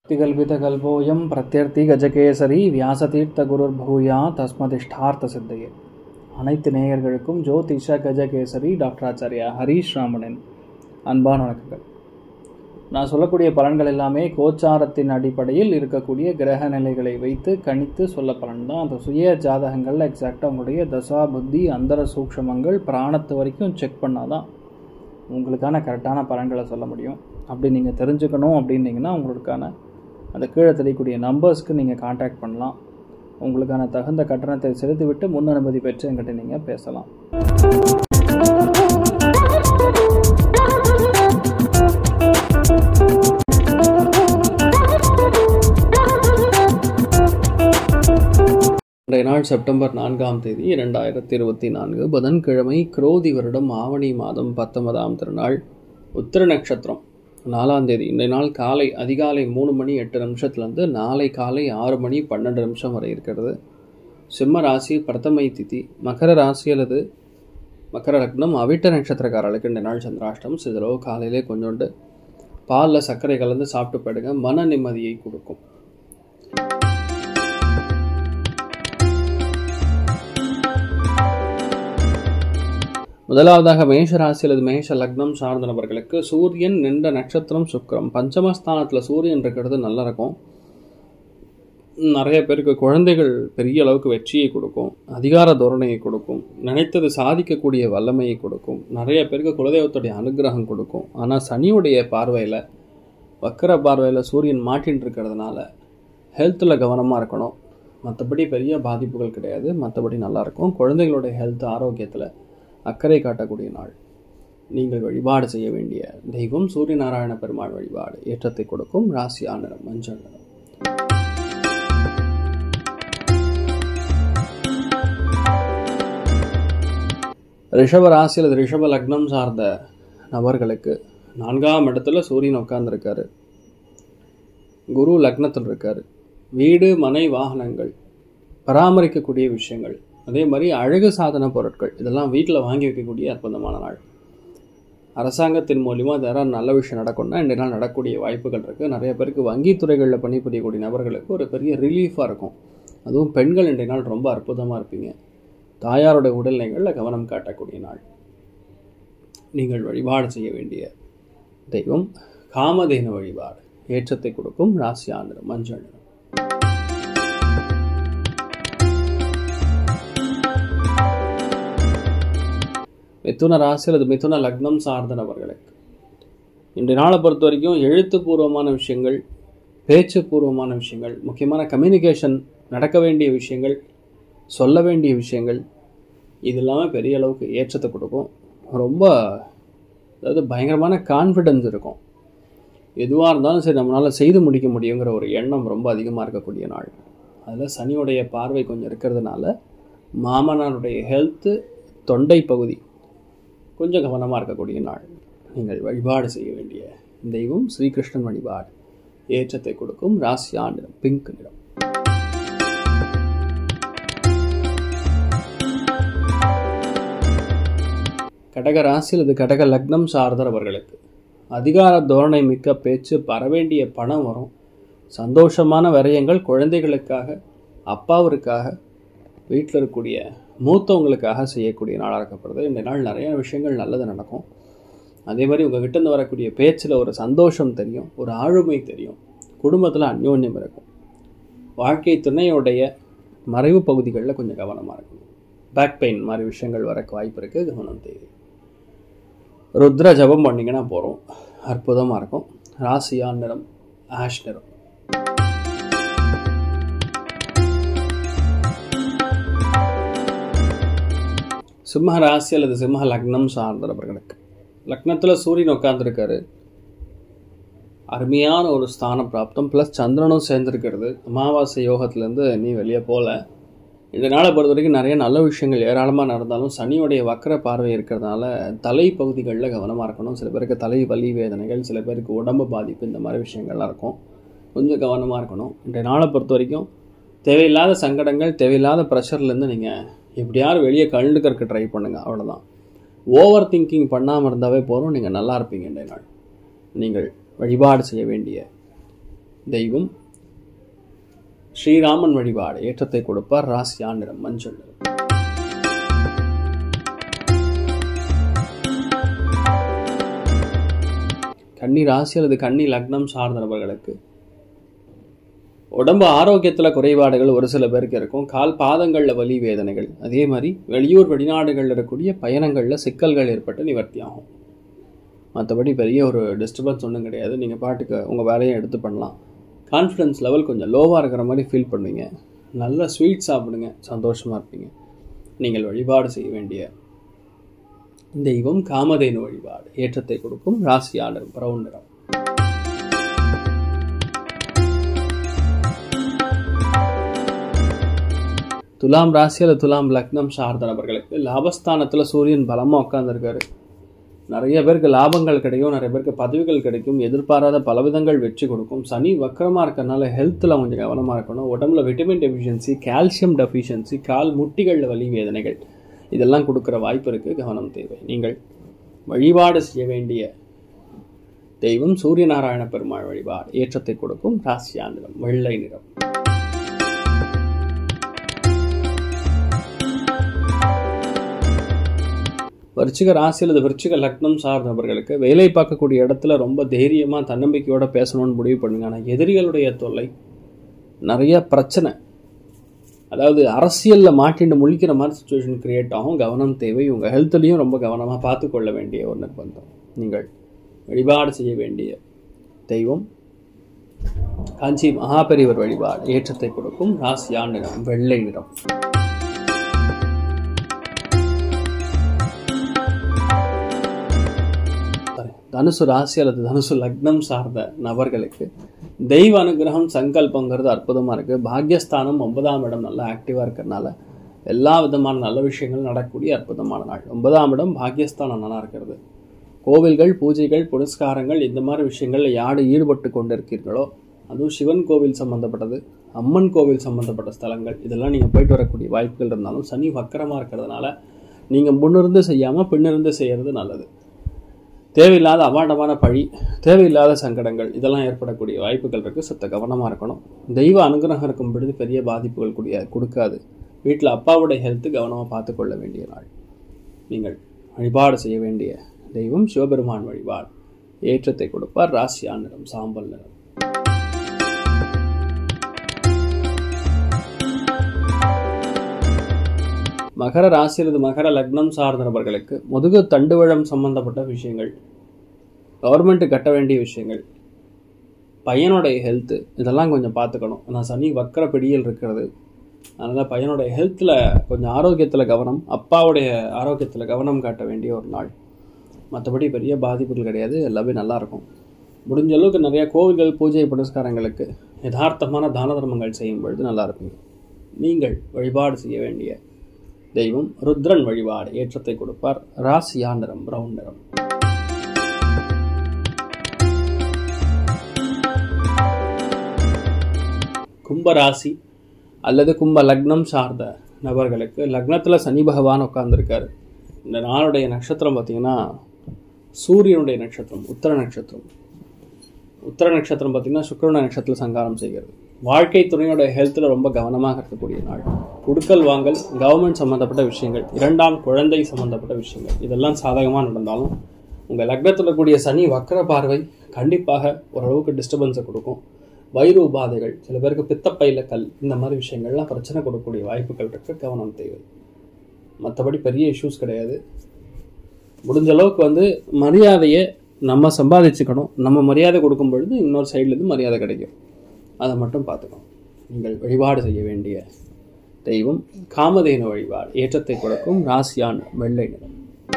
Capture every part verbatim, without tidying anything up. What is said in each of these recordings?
திகல்பிதகல்போயம் பிரத்யர்த்தி கஜகேசரி வியாசதீர்த்த குருர்பூயா தஸ்மதிஷ்டார்த்த சித்தையே. அனைத்து நேயர்களுக்கும் ஜோதிஷ கஜகேசரி டாக்டர் ஆச்சாரியா ஹரீஷ் ராமனின் அன்பான வணக்கங்கள். நான் சொல்லக்கூடிய பலன்கள் எல்லாமே கோச்சாரத்தின் அடிப்படையில் இருக்கக்கூடிய கிரக நிலைகளை வைத்து கணித்து சொல்ல பலன் தான். அந்த சுய ஜாதகங்களில் எக்ஸாக்டாக உங்களுடைய தசா புத்தி அந்தர சூக்ஷமங்கள் பிராணத்து வரைக்கும் செக் பண்ணால் தான் உங்களுக்கான கரெக்டான பலன்களை சொல்ல முடியும். அப்படி நீங்கள் தெரிஞ்சுக்கணும் அப்படின்னீங்கன்னா உங்களுக்கான அந்த கீழே தெரியக்கூடிய நம்பர்ஸ்க்கு நீங்கள் கான்டாக்ட் பண்ணலாம். உங்களுக்கான தகுந்த கட்டணத்தை செலுத்திவிட்டு முன் அனுமதி பெற்று என்கிட்ட நீங்கள் பேசலாம். இன்றைய நாள் செப்டம்பர் நான்காம் தேதி இரண்டாயிரத்தி இருபத்தி நான்கு புதன்கிழமை, குரோதி வருடம் ஆவணி மாதம் பத்தொன்பதாம் திருநாள், உத்திர நட்சத்திரம், நாலாம் தேதி. இன்றைய நாள் காலை அதிகாலை மூணு மணி எட்டு நிமிஷத்துலேருந்து நாளை காலை ஆறு மணி பன்னெண்டு நிமிஷம் வரை இருக்கிறது. சிம்ம ராசி, பிரதமை திதி, மகர ராசி அல்லது மகர லக்னம், அவிட்ட நட்சத்திரக்காரர்களுக்கு இந்த நாள் சந்திராஷ்டம். சிதறோ காலையிலே கொஞ்சோண்டு பாலில் சர்க்கரை கலந்து சாப்பிட்டு போயிடுங்க, மன நிம்மதியை கொடுக்கும். முதலாவதாக மேஷ ராசி அல்லது மேஷ லக்னம் சார்ந்த நபர்களுக்கு சூரியன் நின்ற நட்சத்திரம் சுக்கிரம். பஞ்சமஸ்தானத்தில் சூரியன் இருக்கிறது நல்லா இருக்கும். நிறைய பேருக்கு குழந்தைகள் பெரிய அளவுக்கு வெற்றியை கொடுக்கும், அதிகார தோரணையை கொடுக்கும், நினைத்தது சாதிக்கக்கூடிய வல்லமையை கொடுக்கும். நிறைய பேருக்கு குலதெய்வத்துடைய அனுகிரகம் கொடுக்கும். ஆனால் சனியுடைய பார்வையில், வக்கர பார்வையில் சூரியன் மாட்டின்னு இருக்கிறதுனால ஹெல்த்தில் கவனமாக இருக்கணும். மற்றபடி பெரிய பாதிப்புகள் கிடையாது, மற்றபடி நல்லாயிருக்கும். குழந்தைகளுடைய ஹெல்த் ஆரோக்கியத்தில் அக்கறை காட்டக்கூடிய நாள். நீங்கள் வழிபாடு செய்ய வேண்டிய தெய்வம் சூரிய நாராயண பெருமாள் வழிபாடு ஏற்றத்தை கொடுக்கும். ராசியா நிறம் மஞ்சள் நிறம். ரிஷப ராசி அல்லது ரிஷப லக்னம் சார்ந்த நபர்களுக்கு நான்காம் இடத்துல சூரியன் உட்கார்ந்துருக்காரு. குரு லக்னத்தில் இருக்காரு. வீடு மனை வாகனங்கள் பராமரிக்கக்கூடிய விஷயங்கள், அதே மாதிரி அழகு சாதன பொருட்கள், இதெல்லாம் வீட்டில் வாங்கி வைக்கக்கூடிய அற்புதமான நாள். அரசாங்கத்தின் மூலிமா யாராவது நல்ல விஷயம் நடக்கும்னா இந்த நாள் நடக்கக்கூடிய வாய்ப்புகள் இருக்குது. நிறைய பேருக்கு வங்கித்துறைகளில் பணிபுரியக்கூடிய நபர்களுக்கு ஒரு பெரிய ரிலீஃபாக இருக்கும். அதுவும் பெண்கள் இன்றைய நாள் ரொம்ப அற்புதமாக இருப்பீங்க. தாயாருடைய உடல்நிலைகளில் கவனம் காட்டக்கூடிய நாள். நீங்கள் வழிபாடு செய்ய வேண்டிய தெய்வம் காமதேனு வழிபாடு ஏற்றத்தை கொடுக்கும். ராசியா நிறம் மஞ்சள் நிறம். மிதுன ராசி அல்லது மிதுன லக்னம் சார்ந்த நபர்களுக்கு இன்றைய நாளை பொறுத்த வரைக்கும் எழுத்துப்பூர்வமான விஷயங்கள், பேச்சு பூர்வமான விஷயங்கள், முக்கியமான கம்யூனிகேஷன், நடக்க வேண்டிய விஷயங்கள், சொல்ல வேண்டிய விஷயங்கள், இது இல்லாமல் பெரிய அளவுக்கு ஏற்றத்தை கொடுக்கும். ரொம்ப அதாவது பயங்கரமான கான்ஃபிடென்ஸ் இருக்கும். எதுவாக இருந்தாலும் சரி நம்மளால் செய்து முடிக்க முடியுங்கிற ஒரு எண்ணம் ரொம்ப அதிகமாக இருக்கக்கூடிய நாள். அதில் சனியுடைய பார்வை கொஞ்சம் இருக்கிறதுனால மாமனாருடைய ஹெல்த்து, தொண்டை பகுதி கொஞ்சம் கவனமாக இருக்கக்கூடிய நாள். நீங்கள் வழிபாடு செய்ய வேண்டிய தெய்வம் ஸ்ரீகிருஷ்ணன் வழிபாடு ஏற்றத்தை கொடுக்கும். ராசியா நிறம் பிங்க் நிறம். கடக ராசி அல்லது கடக லக்னம் சார்ந்தவர்களுக்கு அதிகார தோரணை மிக்க பேச்சு, பரவேண்டிய பணம் வரும், சந்தோஷமான விரயங்கள், குழந்தைகளுக்காக, அப்பாவிற்காக, வீட்டில் இருக்கக்கூடிய மூத்தவங்களுக்காக செய்யக்கூடிய நாளாக இருக்கப்படுது. இந்த நாள் நிறைய விஷயங்கள் நல்லது நடக்கும். அதே மாதிரி உங்கள் கிட்டேருந்து வரக்கூடிய பேச்சில் ஒரு சந்தோஷம் தெரியும், ஒரு ஆளுமை தெரியும், குடும்பத்தில் அந்யோன்யம் இருக்கும். வாழ்க்கை துணையுடைய மறைவு பகுதிகளில் கொஞ்சம் கவனமாக இருக்கணும். பேக் பெயின் மாதிரி விஷயங்கள் வர வாய்ப்பு இருக்குது, கவனம் தேவை. ருத்ர ஜபம் பண்ணிங்கன்னா போகிறோம், அற்புதமாக இருக்கும். ராசியா நிறம் ஆஷ் நிறம். சிம்ம ராசி அல்லது சிம்ம லக்னம் சார்ந்தவர்களுக்கு லக்னத்தில் சூரியன் உட்கார்ந்துருக்காரு. அருமையான ஒரு ஸ்தான பிராப்தம், ப்ளஸ் சந்திரனும் சேர்ந்துருக்கிறது. அமாவாசை யோகத்திலேருந்து நீ வெளியே போகல. இந்த நாளை பொறுத்த வரைக்கும் நிறைய நல்ல விஷயங்கள் ஏராளமாக நடந்தாலும் சனியுடைய வக்கர பார்வை இருக்கிறதுனால தலை பகுதிகளில் கவனமாக இருக்கணும். சில பேருக்கு தலை வலி வேதனைகள், சில பேருக்கு உடம்பு பாதிப்பு, இந்த மாதிரி விஷயங்கள்லாம் இருக்கும். கொஞ்சம் கவனமாக இருக்கணும். இன்றைய நாளை பொறுத்த வரைக்கும் தேவையில்லாத சங்கடங்கள், தேவையில்லாத ப்ரெஷர்லேருந்து நீங்கள் எப்படியாவது வெளியே கழுண்டுக்கிறதுக்கு ட்ரை பண்ணுங்கள், அவ்வளோதான். ஓவர் திங்கிங் பண்ணாமல் இருந்தாவே போதும், நீங்கள் நல்லா இருப்பீங்க. இன்றைய நாள் நீங்கள் வழிபாடு செய்ய வேண்டிய தெய்வம் ஸ்ரீராமன் வழிபாடு ஏற்றத்தை கொடுப்பார். ராசியா நிறம் மஞ்சள் நிறம். கன்னி ராசி அல்லது கன்னி லக்னம் சார்ந்த நபர்களுக்கு உடம்பு ஆரோக்கியத்தில் குறைபாடுகள் ஒரு சில பேருக்கு இருக்கும். கால் பாதங்களில் வலி வேதனைகள், அதே மாதிரி வெளியூர் வெளிநாடுகளில் இருக்கக்கூடிய பயணங்களில் சிக்கல்கள் ஏற்பட்டு நிவர்த்தி ஆகும். மற்றபடி பெரிய ஒரு டிஸ்டர்பன்ஸ் ஒன்றும் கிடையாது. நீங்கள் பாட்டுக்கு உங்கள் வேலையை எடுத்து பண்ணலாம். கான்ஃபிடன்ஸ் லெவல் கொஞ்சம் லோவாக இருக்கிற மாதிரி ஃபீல் பண்ணுவீங்க. நல்ல ஸ்வீட் சாப்பிடுங்க, சந்தோஷமாக இருப்பீங்க. நீங்கள் வழிபாடு செய்ய வேண்டிய தெய்வம் காமதேனு வழிபாடு ஏற்றத்தை கொடுக்கும். ராசியா நிறம் பிரவுன் நிறம். துலாம் ராசி அல்லது துலாம் லக்னம் சார்ந்த நபர்களுக்கு லாபஸ்தானத்தில் சூரியன் பலமாக உட்காந்துருக்காரு. நிறைய பேருக்கு லாபங்கள் கிடைக்கும், நிறைய பேருக்கு பதவிகள் கிடைக்கும், எதிர்பாராத பலவிதங்கள் வெற்றி கொடுக்கும். சனி வக்கரமாக இருக்கிறதுனால ஹெல்த்தில் கொஞ்சம் கவனமாக இருக்கணும். உடம்புல விட்டமின் டெஃபிஷியன்சி, கால்சியம் டெஃபிஷியன்சி, கால் முட்டிகளில் வலி வேதனைகள் இதெல்லாம் கொடுக்குற வாய்ப்பு இருக்குது. கவனம் தேவை. நீங்கள் வழிபாடு செய்ய வேண்டிய தெய்வம் சூரிய நாராயண பெருமாள் வழிபாடு ஏற்றத்தை கொடுக்கும். ராசியா நிறம் வெள்ளை நிறம். விருச்சிக ராசி அல்லது விருச்சிக லக்னம் சார்ந்தவர்களுக்கு வேலை பார்க்கக்கூடிய இடத்துல ரொம்ப தைரியமாக தன்னம்பிக்கையோட பேசணும்னு முடிவு பண்ணுங்க. ஆனால் எதிரிகளுடைய தொல்லை, நிறைய பிரச்சனை, அதாவது அரசியலில் மாட்டிட்டு முழிக்கிற மாதிரி சுச்சுவேஷன் கிரியேட் ஆகும். கவனம் தேவை. உங்கள் ஹெல்த்லையும் ரொம்ப கவனமாக பார்த்து கொள்ள வேண்டிய ஒரு நிர்பந்தம். நீங்கள் வழிபாடு செய்ய வேண்டிய தெய்வம் காஞ்சி மகாபெரிவர் வழிபாடு ஏற்றத்தை கொடுக்கும். ராசியா நிறம் வெள்ளை நிறம். தனுசு ராசி அல்லது தனுசு லக்னம் சார்ந்த நபர்களுக்கு தெய்வ அனுகிரகம் சங்கல்பங்கிறது அற்புதமாக இருக்குது. பாக்யஸ்தானம் ஒன்பதாம் இடம் நல்லா ஆக்டிவாக இருக்கிறதுனால எல்லா விதமான நல்ல விஷயங்கள் நடக்கக்கூடிய அற்புதமான நாள். ஒன்பதாம் இடம் பாக்யஸ்தானம் நல்லா இருக்கிறது. கோவில்கள், பூஜைகள், புனஸ்காரங்கள் இந்த மாதிரி விஷயங்களில் யார் ஈடுபட்டு கொண்டு இருக்கீர்களோ, அதுவும் சிவன் கோவில் சம்மந்தப்பட்டது, அம்மன் கோவில் சம்மந்தப்பட்ட ஸ்தலங்கள், இதெல்லாம் நீங்கள் போயிட்டு வரக்கூடிய வாய்ப்புகள் இருந்தாலும் சனி வக்கரமாக இருக்கிறதுனால நீங்கள் முன்னிருந்து செய்யாமல் பின்னிருந்து செய்கிறது நல்லது. தேவையில்லாத அபாண்டமான பழி, தேவையில்லாத சங்கடங்கள் இதெல்லாம் ஏற்படக்கூடிய வாய்ப்புகள் இருக்குது. சத்த கவனமாக இருக்கணும். தெய்வ அனுகிரகம் இருக்கும் பொழுது பெரிய பாதிப்புகள் கூடிய கொடுக்காது. வீட்டில் அப்பாவுடைய ஹெல்த்து கவனமாக பார்த்து கொள்ள வேண்டிய நாள். நீங்கள் வழிபாடு செய்ய வேண்டிய தெய்வம் சிவபெருமான் வழிபாடு ஏற்றத்தை கொடுப்பார். ராசியா நிறம் சாம்பல் நிறம். மகர ராசி அல்லது மகர லக்னம் சார்ந்த நபர்களுக்கு முதுகு தண்டுவழம் சம்பந்தப்பட்ட விஷயங்கள், கவர்மெண்ட்டு கட்ட வேண்டிய விஷயங்கள், பையனுடைய ஹெல்த்து இதெல்லாம் கொஞ்சம் பார்த்துக்கணும். ஆனால் சனி வக்கர பிடியில் இருக்கிறது. அதனால் பையனுடைய ஹெல்த்தில் கொஞ்சம் ஆரோக்கியத்தில் கவனம், அப்பாவுடைய ஆரோக்கியத்தில் கவனம் காட்ட வேண்டிய ஒரு நாள். மற்றபடி பெரிய பாதிப்புகள் கிடையாது. எல்லாமே நல்லாயிருக்கும். முடிஞ்ச அளவுக்கு நிறையா கோவில்கள், பூஜை புனஸ்காரங்களுக்கு யதார்த்தமான தான தர்மங்கள் செய்யும் பொழுது நல்லா இருக்குங்க. நீங்கள் வழிபாடு செய்ய வேண்டிய தெய்வம் ருத்ரன் வழிபாடு ஏற்றத்தை கொடுப்பார். ராசியா நிறம் பிரவுன் நிறம். கும்பராசி அல்லது கும்ப லக்னம் சார்ந்த நபர்களுக்கு லக்னத்தில் சனி பகவான் உட்கார்ந்துருக்காரு. இந்த நாளுடைய நட்சத்திரம் பார்த்திங்கன்னா சூரியனுடைய நட்சத்திரம் உத்தர நட்சத்திரம். உத்தர நட்சத்திரம் பார்த்திங்கன்னா சுக்கிரன நட்சத்திரத்தில் சங்காரம் செய்கிறது. வாழ்க்கை துணையோட ஹெல்த்தில் ரொம்ப கவனமாக இருக்கக்கூடிய நாள். குடுக்கல் வாங்கல், கவர்மெண்ட் சம்மந்தப்பட்ட விஷயங்கள், இரண்டாம் குழந்தை சம்மந்தப்பட்ட விஷயங்கள் இதெல்லாம் சாதகமாக நடந்தாலும் உங்கள் லக்னத்தில் கூடிய சனி வக்கர பார்வை கண்டிப்பாக ஓரளவுக்கு டிஸ்டர்பன்ஸை கொடுக்கும். வயிறு உபாதைகள், சில பேருக்கு பித்தப்பையில் கல், இந்த மாதிரி விஷயங்கள்லாம் பிரச்சனை கொடுக்கக்கூடிய வாய்ப்புகள் இருக்குது. கவனம் தேவை. மற்றபடி பெரிய இஷ்யூஸ் கிடையாது. முடிஞ்ச அளவுக்கு வந்து மரியாதையை நம்ம சம்பாதிச்சுக்கணும். நம்ம மரியாதை கொடுக்கும் பொழுது இன்னொரு சைட்லேருந்து மரியாதை கிடைக்கும். அதை மட்டும் பார்த்துக்கணும். நீங்கள் வழிபாடு செய்ய வேண்டிய தெய்வம் காமதேனு வழிபாடு ஏற்றத்தை கொடுக்கும். ராசியான் வெள்ளை நிறம்.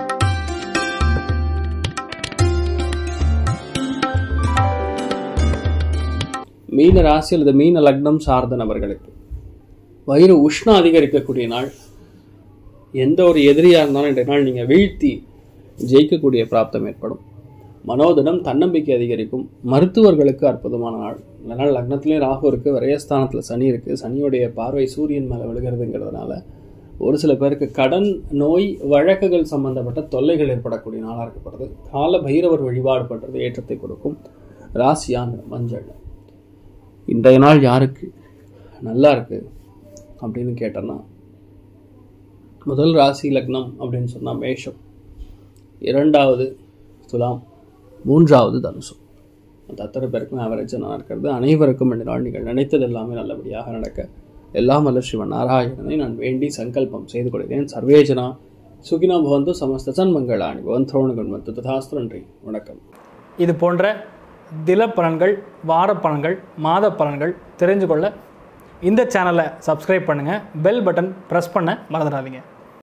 மீன ராசி அல்லது மீன லக்னம் சார்ந்த நபர்களுக்கு வயிறு உஷ்ணம் அதிகரிக்கக்கூடிய நாள். எந்த ஒரு எதிரியாக இருந்தாலும் இன்றைய நாள் நீங்கள் வீழ்த்தி ஜெயிக்கக்கூடிய பிராப்தம் ஏற்படும். மனோதிடம் தன்னம்பிக்கை அதிகரிக்கும். மருத்துவர்களுக்கு அற்புதமான நாள். அதனால் லக்னத்திலேயே ராகு இருக்குது, விரயஸ்தானத்தில் சனி இருக்குது. சனியுடைய பார்வை சூரியன் மேலே விழுகிறதுங்கிறதுனால ஒரு சில பேருக்கு கடன், நோய், வழக்குகள் சம்பந்தப்பட்ட தொல்லைகள் ஏற்படக்கூடிய நாளாக இருக்கப்படுது. கால பைரவர் வழிபாடு பண்ணுறது ஏற்றத்தை கொடுக்கும். ராசியான மஞ்சள். இன்றைய நாள் யாருக்கு நல்லா இருக்குது அப்படின்னு கேட்டோன்னா, முதல் ராசி லக்னம் அப்படின்னு சொன்னால் மேஷம், இரண்டாவது துலாம், மூன்றாவது தனுசு. அந்த அத்தனை பேருக்கும் ஆவரேஜாக நான் இருக்கிறது. அனைவருக்கும் இந்த நாள் நீங்கள் நினைத்தது எல்லாமே நல்லபடியாக நடக்க எல்லாம் வல்ல ஸ்ரீமன் நாராயணனை நான் வேண்டி சங்கல்பம் செய்து கொள்கிறேன். சர்வேஜனா சுகினோ பவந்து சமஸ்த சன்மங்களாணி பவந்தோணுகள் வந்து ததாஸ்து. நன்றி, வணக்கம். இது போன்ற தில பலன்கள், வார பலன்கள், மாத பலன்கள் தெரிஞ்சு கொள்ள இந்த சேனலை சப்ஸ்கிரைப் பண்ணுங்கள். பெல் பட்டன் ப்ரெஸ் பண்ண மறந்துடாதீங்க.